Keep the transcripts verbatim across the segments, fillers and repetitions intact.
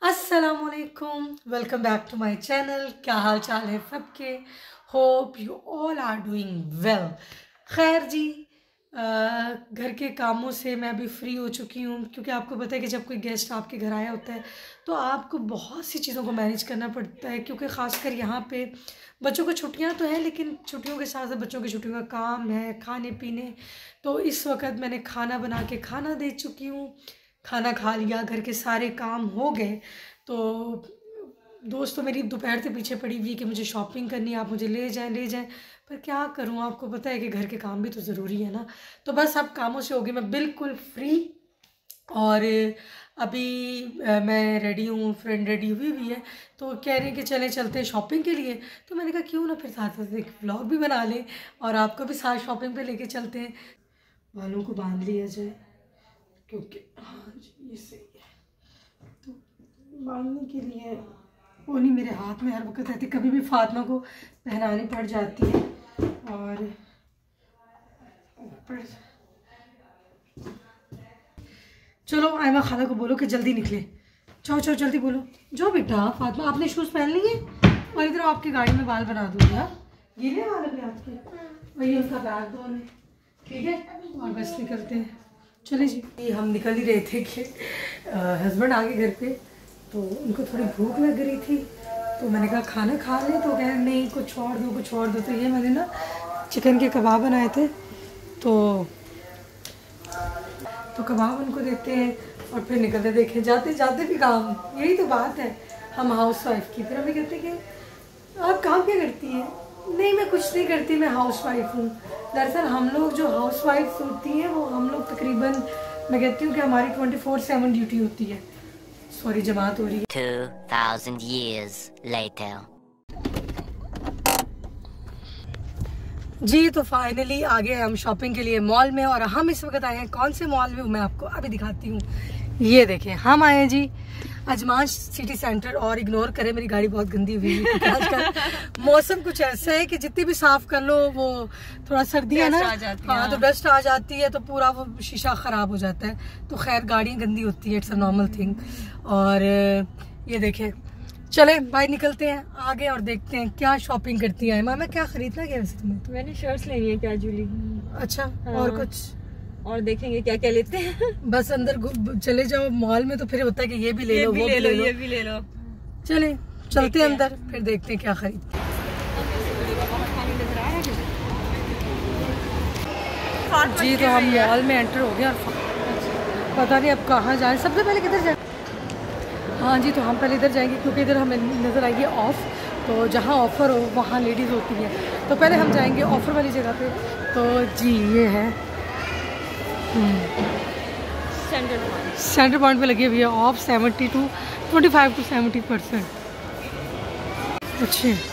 अस्सलामुअलैकुम, welcome back to my channel. क्या हाल चाल है सबके? Hope you all are doing well. खैर जी, घर के कामों से मैं अभी फ्री हो चुकी हूँ, क्योंकि आपको पता है कि जब कोई गेस्ट आपके घर आया होता है तो आपको बहुत सी चीज़ों को मैनेज करना पड़ता है, क्योंकि ख़ासकर यहाँ पे बच्चों को छुट्टियाँ तो हैं, लेकिन छुट्टियों के साथ साथ बच्चों की छुट्टियों का काम है, खाने पीने। तो इस वक्त मैंने खाना बना के खाना दे चुकी हूँ, खाना खा लिया, घर के सारे काम हो गए। तो दोस्त तो मेरी दोपहर से पीछे पड़ी हुई कि मुझे शॉपिंग करनी है, आप मुझे ले जाएं ले जाएं, पर क्या करूं, आपको पता है कि घर के काम भी तो ज़रूरी है ना। तो बस अब कामों से हो गई मैं बिल्कुल फ्री, और अभी मैं रेडी हूँ, फ्रेंड रेडी हुई हुई है, तो कह रहे हैं कि चले चलते हैं शॉपिंग के लिए। तो मैंने कहा क्यों ना फिर साथ साथ एक व्लॉग भी बना लें और आपको भी साथ शॉपिंग पे लेके चलते हैं। बालों को बांध लिया जाए, क्योंकि हाँ जी ये सही है। तो बांधने के लिए वो नहीं मेरे हाथ में हर वक्त रहती, कभी भी फातिमा को पहनानी पड़ जाती है। और ऊपर चलो आयमा खाला को बोलो कि जल्दी निकले, जाओ जाओ जल्दी बोलो, जाओ बेटा। फातिमा आपने शूज़ पहन लिए और इधर आपकी गाड़ी में बाल बना दूँगी। यार गीले बाल अपने आपके, वही उनका बैग दो उन्हें, ठीक है? और बस निकलते हैं, चले जी। हम निकल ही रहे थे कि हस्बैंड आ गए घर पे, तो उनको थोड़ी भूख लग रही थी, तो मैंने कहा खाना खा ले, तो कह रहे नहीं कुछ और दो कुछ और दो। तो ये मैंने ना चिकन के कबाब बनाए थे, तो तो कबाब उनको देते हैं और फिर निकलते। देखें जाते जाते भी काम, यही तो बात है हम हाउस वाइफ की। फिर हमें कहते हैं कि आप काम क्या करती हैं? नहीं मैं कुछ नहीं करती, मैं हाउस वाइफ हूँ। दरअसल हम लोग जो हाउस वाइफ होती हैं वो हम लोग तकरीबन, मैं कहती हूँ कि हमारी ट्वेंटी फोर सेवन ड्यूटी होती है। सॉरी जमात हो रही है। two thousand years later. जी तो फाइनली आ गए हम शॉपिंग के लिए मॉल में, और हम इस वक्त आए हैं कौन से मॉल में मैं आपको अभी दिखाती हूँ। ये देखें हम आए हैं जी अजमान सिटी सेंटर। और इग्नोर करें मेरी गाड़ी बहुत गंदी हुई है, क्योंकि आजकल मौसम कुछ ऐसा है कि जितनी भी साफ कर लो वो थोड़ा सर्दी है ना, हाँ तो डस्ट आ जाती है, तो पूरा वो शीशा ख़राब हो जाता है। तो खैर गाड़ियाँ गंदी होती है, इट्स अ नॉर्मल थिंग। और ये देखें, चले बाहर निकलते हैं आगे और देखते हैं क्या शॉपिंग करती है। मामा क्या खरीदना क्या वैसे तुम्हें? तो मैंने शर्ट्स लेनी है क्या जूली। अच्छा हाँ। और कुछ? और देखेंगे क्या क्या लेते हैं। बस अंदर चले जाओ मॉल में, तो फिर होता है कि ये भी ले ये लो भी वो ले भी लो, ले लो, ये भी ले लो। चले चलते हैं अंदर, फिर देखते हैं क्या खरीदते हैं। जी तो हम मॉल में एंटर हो गए और पता नहीं अब कहाँ जाए। सबसे पहले किधर जाए? हाँ जी तो हम पहले इधर जाएंगे, क्योंकि इधर हमें नज़र आएगी ऑफ, तो जहाँ ऑफ़र हो वहाँ लेडीज़ होती हैं, तो पहले हम जाएंगे ऑफ़र वाली जगह पे। तो जी ये है सेंटर पॉइंट, सेंटर पॉइंट पे लगी हुई है off seventy to twenty five to seventy percent. अच्छे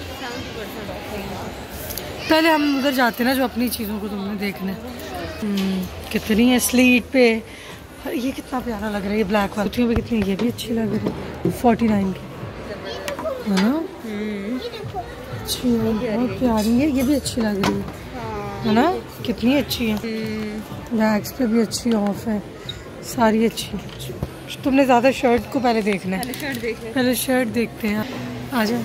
पहले हम उधर जाते हैं ना जो अपनी चीज़ों को तुमने देखना है। कितनी है स्लीट पे, ये कितना प्यारा लग रहा है, ये ब्लैक वाली भी कितनी, ये भी अच्छी लग रही है, फोर्टी नाइन की है ना, अच्छी है, बहुत प्यारी है, ये भी अच्छी लग रही है है ना, कितनी अच्छी है। बैग्स पे भी अच्छी ऑफ है, सारी अच्छी। तुमने ज़्यादा शर्ट को पहले देखना है, शर्ट देख ले। पहले शर्ट देखते हैं, आ जाओ।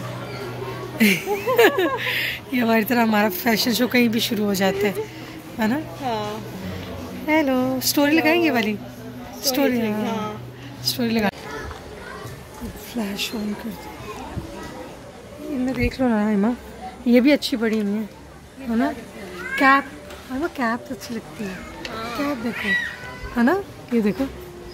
ये हमारी तरह हमारा फैशन शो कहीं भी शुरू हो जाता है है ना। हाँ। हेलो, स्टोरी लगाएंगे वाली स्टोरी, हाँ स्टोरी लगा, फ्लैश ऑन कर दो। इनमें देख लो ना हिमा, ये भी अच्छी पड़ी हुई है है ना। कैप, हिमा कैप तो अच्छी लगती है, कैप देखो है ना, ये देखो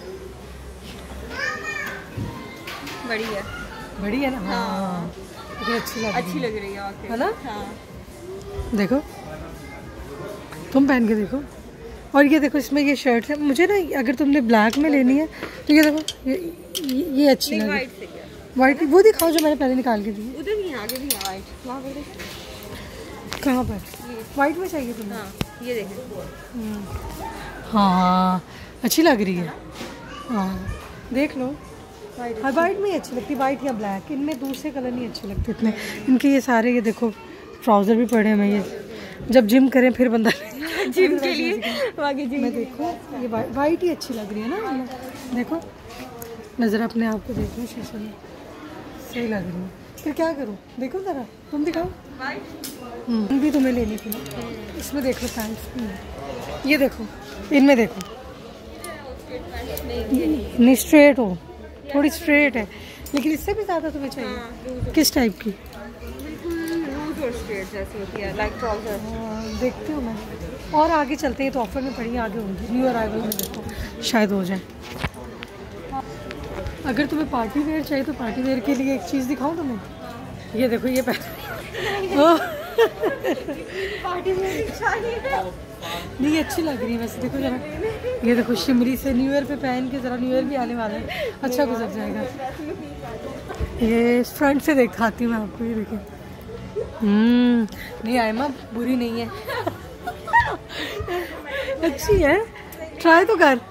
बड़ी है, बड़ी है ना, हाँ ये अच्छी लग अच्छी लग रही है है ना। हाँ। देखो तुम पहन के देखो, और ये देखो इसमें ये शर्ट है, मुझे ना अगर तुमने ब्लैक में लेनी है तो ये देखो, ये ये अच्छी लग रही है। वाइट वो दिखाओ जो मैंने पहले निकाल के दी। उधर नहीं, आगे भी है वाइट, वहाँ पर। कहाँ पर? वाइट में चाहिए तुम्हें? हाँ ये देखो, हाँ अच्छी लग रही है, हाँ देख लो। हाँ वाइट में ही अच्छी लगती है, वाइट या ब्लैक, इनमें दूसरे कलर नहीं अच्छे लगते इतने। इनके ये सारे ये देखो ट्राउज़र भी पड़े हैं, ये जब जिम करें फिर बंदा जिम के लिए आगे जिम में देखो, ये वाइट ही अच्छी लग रही है ना, देखो नज़र अपने आप को देख लूँ शीशे में, सही लग रही है। फिर क्या करूँ, देखो ज़रा, तुम दिखाओ। हम्म भी तुम्हें लेनी थी ना, इसमें देख लो पैंट्स, ये देखो, इनमें देखो, नहीं स्ट्रेट हो, थोड़ी स्ट्रेट है, लेकिन इससे भी ज़्यादा तुम्हें चाहिए। हाँ, किस टाइप की? लूज और स्ट्रेट जैसी होती है, लाइक ट्राउजर। देखती हूँ मैं, और आगे चलते हैं तो ऑफर में पड़ी, आगे होंगी न्यू अराइवल में, देखो शायद हो जाए। अगर तुम्हें पार्टी वेयर चाहिए तो पार्टी वेयर के लिए एक चीज़ दिखाऊँ तुम्हें, ये देखो, ये पहन पार्टी वेयर चाहिए नहीं, अच्छी लग रही है वैसे, देखो जरा, ये देखो शिमरी से न्यू ईयर पे पहन के, ज़रा न्यू ईयर भी आने वाला है, अच्छा गुजर जाएगा। ये फ्रंट से दिखाती हूँ मैं आपको, ये देखिए। हम्म नहीं आयमा, बुरी नहीं है अच्छी है, ट्राई तो कर।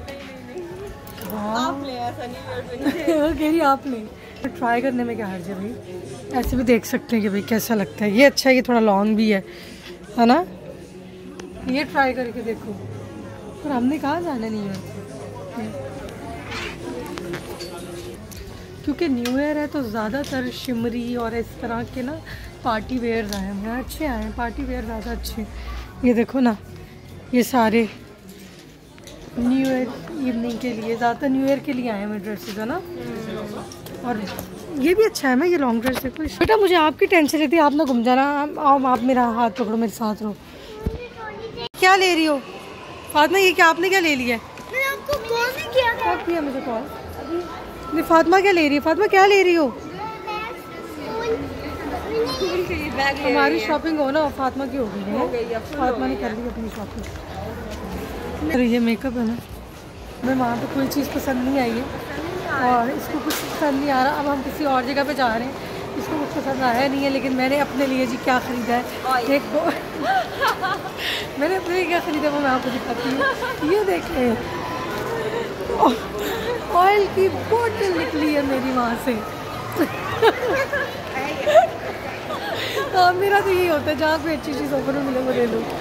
आप ले ऐसा नहीं वो कह रही आप नहीं, ट्राई करने में क्या हर्ज है भाई, ऐसे भी देख सकते हैं कि भाई कैसा लगता है। ये अच्छा है, ये थोड़ा लॉन्ग भी है है ना, ये ट्राई करके देखो। पर हमने कहाँ जाना नहीं है, क्योंकि न्यू ईयर है तो ज़्यादातर शिमरी और इस तरह के ना पार्टी वेयर आए हैं, अच्छे आए हैं पार्टी वेयर, ज़्यादा अच्छे। ये देखो ना, ये सारे न्यू ईयर इवनिंग के लिए, ज़्यादातर न्यू ईयर के लिए आए हैं ड्रेसेस, है ना। और ये भी अच्छा है ना, ये लॉन्ग ड्रेस देखो। बेटा मुझे आपकी टेंशन रहती है, आप ना घूम जाना, आओ आप मेरा हाथ पकड़ो, मेरे साथ रहो। क्या ले रही हो फातिमा, ये क्या आपने क्या ले लिया है? मैंने आपको कॉल नहीं किया था। कब किया मुझे कॉल? नहीं, फातिमा क्या ले रही है? फातिमा क्या ले रही हो? हमारी शॉपिंग हो ना, फातिमा की हो गई है, फातिमा ने कर ली अपनी शॉपिंग। अरे ये मेकअप है ना, हमें वहाँ पे कोई चीज़ पसंद नहीं आई है और इसको कुछ पसंद नहीं आ रहा। अब हम किसी और जगह पे जा रहे हैं, इसको कुछ पसंद आया नहीं है, लेकिन मैंने अपने लिए जी क्या ख़रीदा है, एक मैंने अपने लिए क्या ख़रीदा वो मैं आपको दिखाती हूँ। ये देखें, ऑयल की बोतल निकली है मेरी वहाँ से हाँ, मेरा तो यही होता है, जहाँ पे अच्छी चीज़ ऑफर में मिले वो ले लो।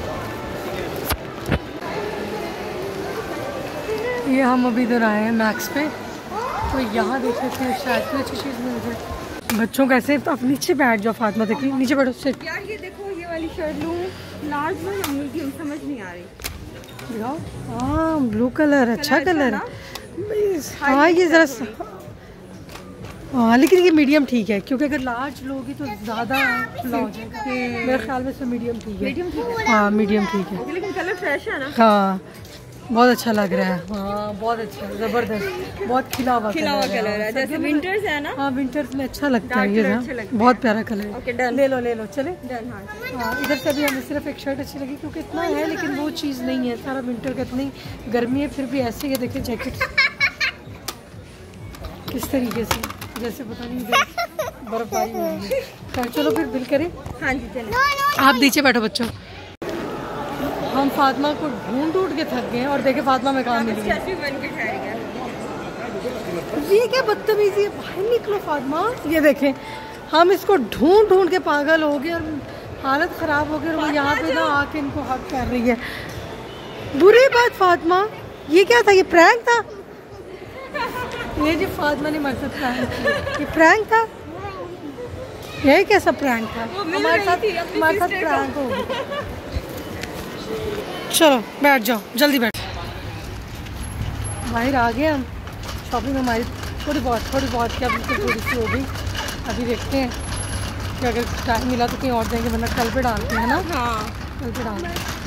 ये हम अभी इधर आए हैं मैक्स पे, तो यहाँ देख लेते हैं शायद कोई अच्छी चीज़ मिल जाए। बच्चों कैसे, आप नीचे बैठ जाओ, फातिमा देखिए नीचे बैठो सिट। यार ये देखो, ये वाली शर्ट लूँ, लार्ज में या मीडियम, समझ नहीं आ रही। दिखाओ, हाँ ब्लू कलर, अच्छा कलर है। हाँ ये ज़रा, हाँ लेकिन ये मीडियम ठीक है, क्योंकि अगर लार्ज लोगी तो ज़्यादा खुला हो जाएगा, मेरे ख्याल में से मीडियम ठीक है। मीडियम ठीक है, हाँ मीडियम ठीक है, लेकिन कलर फ्रेश है ना। हाँ बहुत अच्छा लग रहा है, हाँ बहुत अच्छा, ज़बरदस्त, बहुत खिला हुआ खिला हुआ कलर है, जैसे विंटर्स है ना। हाँ विंटर्स में अच्छा लगता है ये, अच्छा बहुत प्यारा कलर है। ओके डन, ले लो ले लो, चले डन। हाँ इधर से भी हमें सिर्फ एक शर्ट अच्छी लगी, क्योंकि इतना है लेकिन वो चीज़ नहीं है, सारा विंटर का, इतनी गर्मी है फिर भी ऐसे। ये देखिए जैकेट किस तरीके से, जैसे पता नहीं बर्फबारी हो रही है। चलो फिर बिल करें। हाँ जी चलो, आप नीचे बैठो बच्चों। हम फातिमा को ढूंढ ढूंढ के थक गए और देखे फातिमा में काम मिली है। ये क्या बदतमीजी है, बाहर निकलो फातिमा। ये देखें, हम इसको ढूंढ ढूंढ के पागल हो गए और हालत ख़राब हो गई, और वो यहाँ पे ना आके इनको हक कर रही है। बुरी बात फातिमा, ये क्या था, ये प्रैंक था? ये जो फातिमा ने हमारे साथ प्रैंक किया, ये प्रैंक था? ये कैसा प्रैंक था? हमारे साथ हमारे साथ प्रैंक हो गया। चलो बैठ जाओ, जल्दी बैठ। बाहर आ गए हम, शॉपिंग हमारी थोड़ी बहुत थोड़ी बहुत क्या बिल्कुल थोड़ी सी हो गई। अभी देखते हैं कि अगर टाइम मिला तो कहीं और जाएंगे, वरना कल पे डालते हैं ना। हाँ कल पे डालते हैं।